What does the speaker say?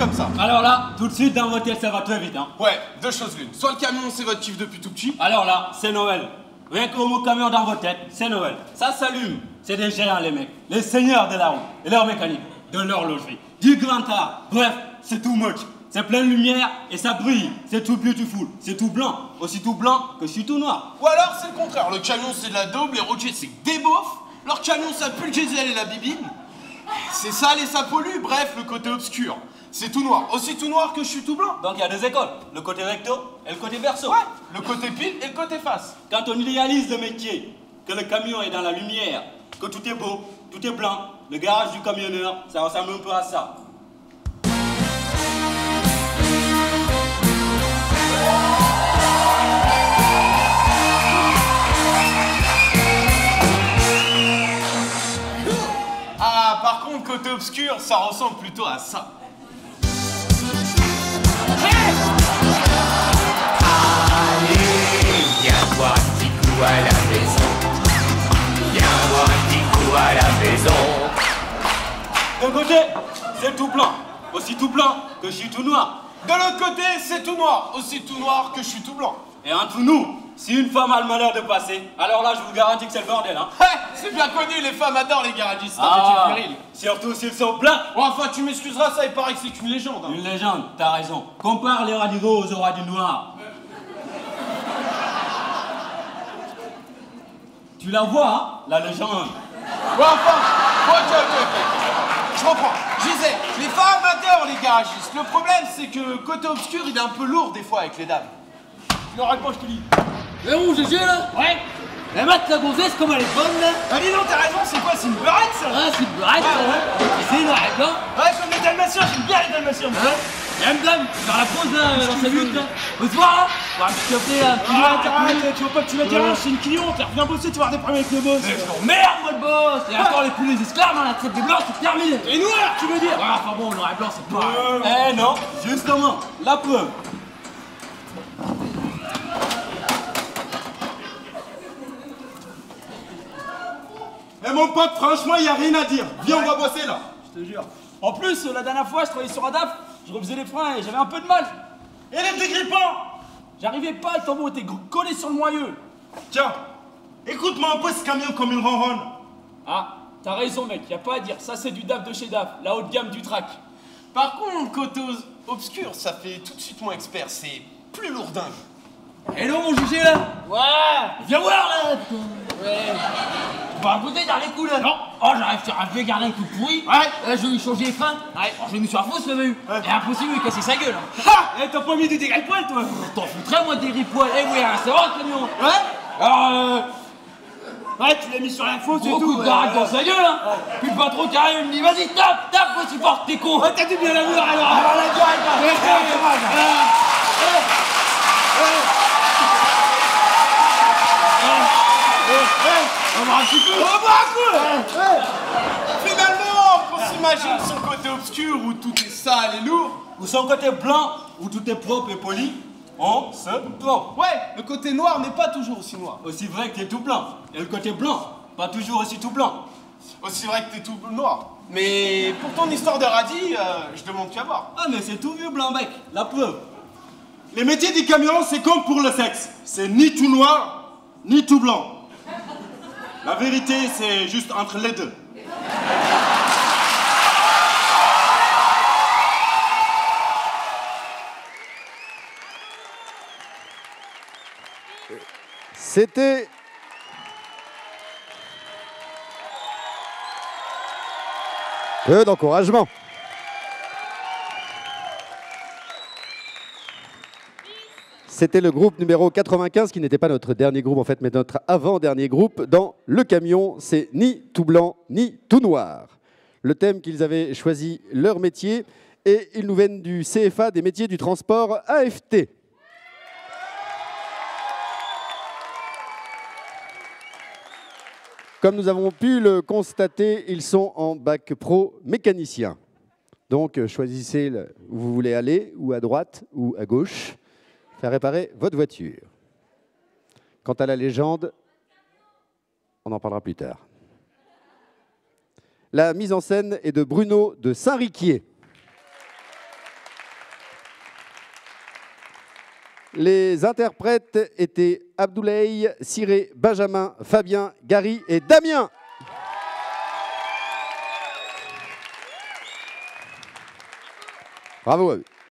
comme ça. Alors là, tout de suite dans votre tête, ça va très vite, hein. Ouais, deux choses l'une. Soit le camion, c'est votre kiff depuis tout petit. Alors là, c'est Noël. Rien qu'au mot camion dans votre tête, c'est Noël. Ça s'allume. C'est des géants, les mecs. Les seigneurs de la route, et leur mécanique, de l'horlogerie, du grand art. Bref, c'est too much. C'est plein de lumière et ça brille. C'est tout beautiful. C'est tout blanc. Aussi tout blanc que je suis tout noir. Ou alors, c'est le contraire. Le camion, c'est de la daube, les routiers, c'est que des beaufs. Leur camion, ça pue le diesel et la bibine. C'est sale et ça pollue. Bref, le côté obscur. C'est tout noir. Aussi tout noir que je suis tout blanc. Donc il y a deux écoles. Le côté recto et le côté verso. Ouais, le côté pile et le côté face. Quand on idéalise le métier, que le camion est dans la lumière, que tout est beau, tout est blanc, le garage du camionneur, ça ressemble un peu à ça. Ah, par contre, côté obscur, ça ressemble plutôt à ça. Allez, viens voir un petit coup à la maison. Viens voir un petit coup à la maison. D'un côté, c'est tout blanc, aussi tout blanc que je suis tout noir. De l'autre côté, c'est tout noir. Aussi tout noir que je suis tout blanc. Et entre nous, si une femme a le malheur de passer, alors là, je vous garantis que c'est le bordel, hein. C'est bien connu, les femmes adorent les garagistes. Ah, C'est viril. surtout s'ils sont blancs. Bon, enfin, tu m'excuseras, ça, il paraît que c'est qu'une légende. Hein. Une légende, t'as raison. Compare les rats du rose aux rats du noir. Tu la vois, hein, la légende. Bon, enfin, ok. Je reprends. Je disais, les femmes adorent les garagistes. Le problème, c'est que côté obscur, il est un peu lourd des fois avec les dames. Tu n'auras pas, je te dis. Mais où, GG là? Ouais. La mat la gonzesse comme elle est bonne là. Ah, dis donc, t'as raison, c'est quoi? C'est une beurette, ça? Ah, c'est une beurette ça, ouais. C'est noir et blanc. Ouais, comme les dalmatiens, j'aime bien les dalmatiens. Hein? Y'a une dame, faire la pause là, dans sa lutte là. Faut se voir là. Voir un petit café là, un petit Arrête, tu veux pas que tu la déranges, c'est une cliente. Reviens bosser, tu vas avoir des problèmes avec le boss. Je t'emmerde moi le boss. Et encore les poules les esclaves, hein, la traite des blancs, c'est terminé. Et nous alors, tu veux dire? Ouais, enfin bon, noir et blanc c'est pas. Eh non, justement, la preuve. Eh mon pote, franchement, y a rien à dire. Viens, on va bosser là. Je te jure. En plus, la dernière fois, je travaillais sur Adaf, je refaisais les freins et j'avais un peu de mal. Et les dégrippants? J'arrivais pas, le tambour était collé sur le moyeu. Tiens, écoute-moi un peu ce camion comme il ronronne. Ah, t'as raison mec, y a pas à dire, ça c'est du DAF de chez DAF, la haute gamme du track. Par contre, côté obscur, ça fait tout de suite moins expert. C'est plus lourdingue. Hello mon GG là. Ouais. Viens voir là. Ouais. Tu vas goûter dans les coups là. Non. Oh, j'arrive sur un vieux gardien tout pourri. Ouais. Là, je vais lui changer les freins. Ouais. Oh, je vais mis sur la fausse, le vu. Et impossible de lui casser sa gueule. Hein. Ha. Eh, t'as pas mis du dégripoil toi? T'en foutrais moi des ripoils. Eh oui, c'est vrai le camion. Ouais. Alors ouais, tu l'as mis sur la fausse et Gros tout. coup de baraque dans sa gueule, hein. Puis le patron qui arrive, il me dit vas-y, tape, moi tu portes tes cons. Ouais, t'as dû bien la voir alors. Alors la gueule, On va un petit peu. On va un coup. Finalement, qu'on s'imagine son côté obscur où tout est sale et lourd. Ou son côté blanc, où tout est propre et poli, on se trompe. Ouais, le côté noir n'est pas toujours aussi noir. Aussi vrai que t'es tout blanc. Et le côté blanc, pas toujours aussi tout blanc. Aussi vrai que t'es tout noir. Mais pour ton histoire de radis, je demande qu'à voir. Ah mais c'est tout vieux blanc bec, la preuve. Les métiers du camion, c'est comme pour le sexe. C'est ni tout noir, ni tout blanc. La vérité, c'est juste entre les deux. C'était... Peu d'encouragement. C'était le groupe numéro 95, qui n'était pas notre dernier groupe en fait, mais notre avant-dernier groupe dans Le Camion. C'est ni tout blanc, ni tout noir. Le thème qu'ils avaient choisi, leur métier, et ils nous viennent du CFA des métiers du transport AFT. Comme nous avons pu le constater, ils sont en bac pro mécanicien. Donc choisissez où vous voulez aller, ou à droite, ou à gauche. Faire réparer votre voiture. Quant à la légende, on en parlera plus tard. La mise en scène est de Bruno de Saint-Riquier. Les interprètes étaient Abdoulaye, Ciré, Benjamin, Fabien, Gary et Damien. Bravo à eux.